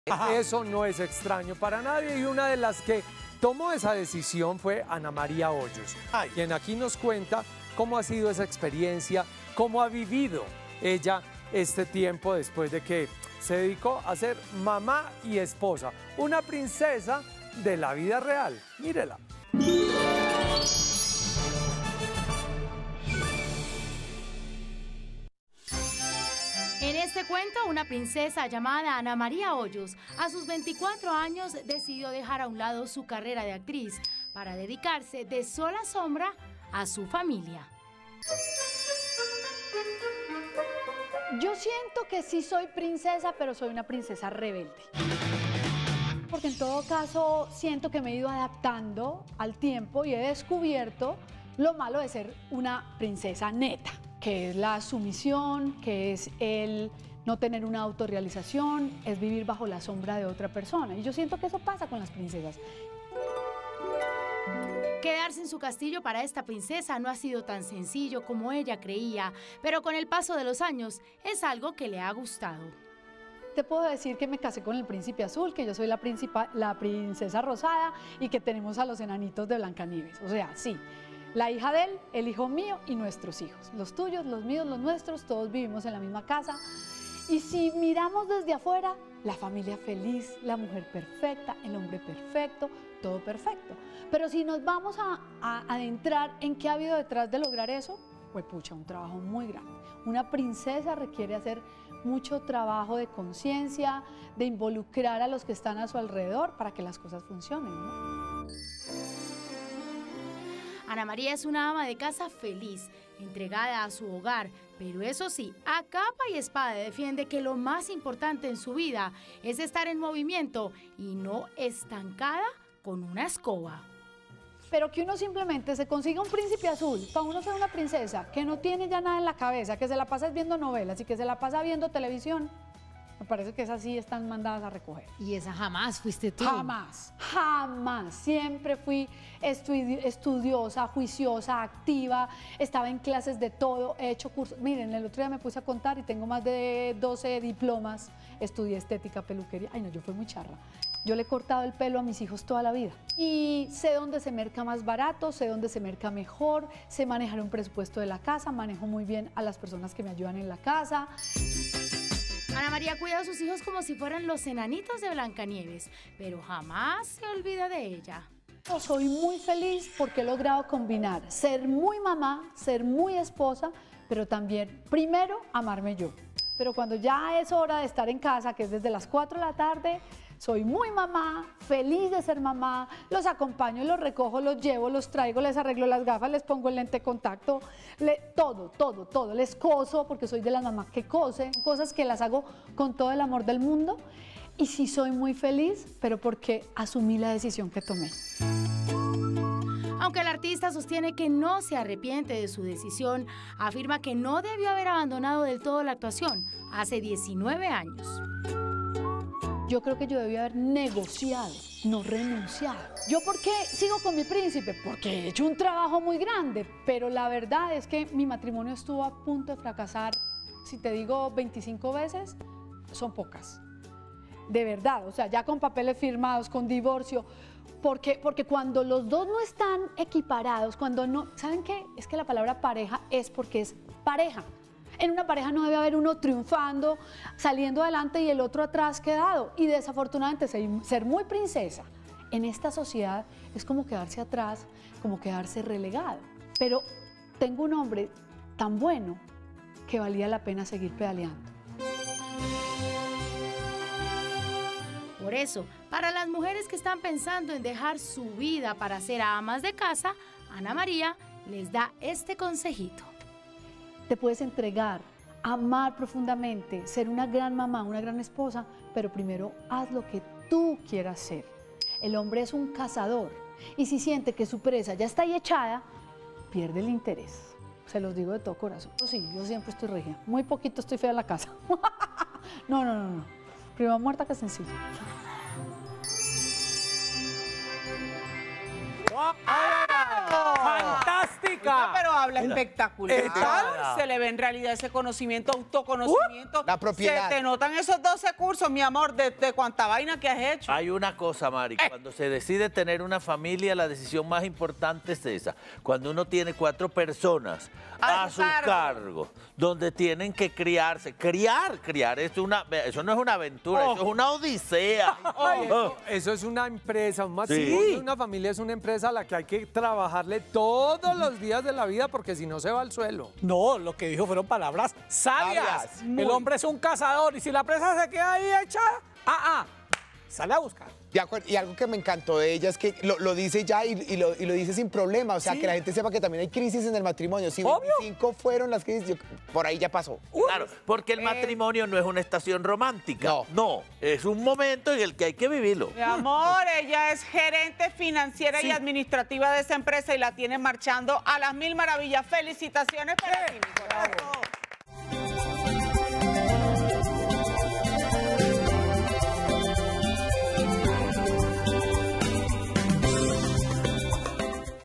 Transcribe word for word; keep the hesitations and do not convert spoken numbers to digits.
Ajá. Eso no es extraño para nadie y una de las que tomó esa decisión fue Ana María Hoyos, Ay. quien aquí nos cuenta cómo ha sido esa experiencia, cómo ha vivido ella este tiempo después de que se dedicó a ser mamá y esposa, una princesa de la vida real. Mírela. En este cuento, una princesa llamada Ana María Hoyos, a sus veinticuatro años, decidió dejar a un lado su carrera de actriz para dedicarse de sola sombra a su familia. Yo siento que sí soy princesa, pero soy una princesa rebelde. Porque en todo caso siento que me he ido adaptando al tiempo y he descubierto lo malo de ser una princesa neta, que es la sumisión, que es el no tener una autorrealización, es vivir bajo la sombra de otra persona. Y yo siento que eso pasa con las princesas. Quedarse en su castillo para esta princesa no ha sido tan sencillo como ella creía, pero con el paso de los años es algo que le ha gustado. Te puedo decir que me casé con el príncipe azul, que yo soy la, la princesa rosada y que tenemos a los enanitos de Blancanieves. O sea, sí, la hija de él, el hijo mío y nuestros hijos. Los tuyos, los míos, los nuestros, todos vivimos en la misma casa. Y si miramos desde afuera, la familia feliz, la mujer perfecta, el hombre perfecto, todo perfecto. Pero si nos vamos a, a adentrar en qué ha habido detrás de lograr eso, pues pucha, un trabajo muy grande. Una princesa requiere hacer mucho trabajo de conciencia, de involucrar a los que están a su alrededor para que las cosas funcionen, ¿no? Ana María es una ama de casa feliz, entregada a su hogar, pero eso sí, a capa y espada defiende que lo más importante en su vida es estar en movimiento y no estancada con una escoba. Pero que uno simplemente se consiga un príncipe azul para uno ser una princesa, que no tiene ya nada en la cabeza, que se la pasa viendo novelas y que se la pasa viendo televisión, me parece que esas sí están mandadas a recoger. ¿Y esa jamás fuiste tú? Jamás, jamás. Siempre fui estudi estudiosa, juiciosa, activa, estaba en clases de todo, he hecho cursos. Miren, el otro día me puse a contar y tengo más de doce diplomas, estudié estética, peluquería. Ay no, yo fui muy charra. Yo le he cortado el pelo a mis hijos toda la vida y sé dónde se merca más barato, sé dónde se merca mejor, sé manejar un presupuesto de la casa, manejo muy bien a las personas que me ayudan en la casa. Ana María cuida a sus hijos como si fueran los enanitos de Blancanieves, pero jamás se olvida de ella. Yo soy muy feliz porque he logrado combinar ser muy mamá, ser muy esposa, pero también, primero, amarme yo. Pero cuando ya es hora de estar en casa, que es desde las cuatro de la tarde, soy muy mamá, feliz de ser mamá, los acompaño, los recojo, los llevo, los traigo, les arreglo las gafas, les pongo el lente de contacto, le, todo, todo, todo. Les coso, porque soy de las mamás que cosen, cosas que las hago con todo el amor del mundo. Y sí soy muy feliz, pero porque asumí la decisión que tomé. Aunque el artista sostiene que no se arrepiente de su decisión, afirma que no debió haber abandonado del todo la actuación hace diecinueve años. Yo creo que yo debía haber negociado, no renunciado. ¿Yo por qué sigo con mi príncipe? Porque he hecho un trabajo muy grande, pero la verdad es que mi matrimonio estuvo a punto de fracasar. Si te digo veinticinco veces, son pocas. De verdad, o sea, ya con papeles firmados, con divorcio, porque, porque cuando los dos no están equiparados, cuando no... ¿Saben qué? Es que la palabra pareja es porque es pareja. En una pareja no debe haber uno triunfando, saliendo adelante y el otro atrás quedado. Y desafortunadamente ser muy princesa en esta sociedad es como quedarse atrás, como quedarse relegado. Pero tengo un hombre tan bueno que valía la pena seguir pedaleando. Por eso, para las mujeres que están pensando en dejar su vida para ser amas de casa, Ana María les da este consejito. Te puedes entregar, amar profundamente, ser una gran mamá, una gran esposa, pero primero haz lo que tú quieras ser. El hombre es un cazador y si siente que su presa ya está ahí echada, pierde el interés. Se los digo de todo corazón. Sí, yo siempre estoy regia. Muy poquito estoy fea en la casa. No, no, no, no. Primero muerta que sencilla. ¡Fantástico! Marica. Pero habla espectacular. Echada. Se le ve en realidad ese conocimiento, autoconocimiento. Uh, la propiedad. Se te notan esos doce cursos, mi amor, de, de cuánta vaina que has hecho. Hay una cosa, Mari, Eh. cuando se decide tener una familia, la decisión más importante es esa. Cuando uno tiene cuatro personas A a su su cargo. cargo, donde tienen que criarse. Criar, criar, es una, eso no es una aventura, Oh. eso es una odisea. Ay, Oh. eso es una empresa, un Sí. matrimonio, una familia es una empresa a la que hay que trabajarle todos los días de la vida porque si no se va al suelo. No, lo que dijo fueron palabras sabias. Sabias. El hombre es un cazador y si la presa se queda ahí hecha, ah, ah, sale a buscar. De acuerdo, y algo que me encantó de ella es que lo, lo dice ya y, y lo, y lo dice sin problema. O sea, Sí. que la gente sepa que también hay crisis en el matrimonio. Si Obvio. veinticinco fueron las crisis, yo- por ahí ya pasó. Claro, porque el matrimonio no es una estación romántica. No. No, es un momento en el que hay que vivirlo. Mi amor, ella es gerente financiera y administrativa de esa empresa y la tiene marchando a las mil maravillas. Felicitaciones para ti, mi corazón.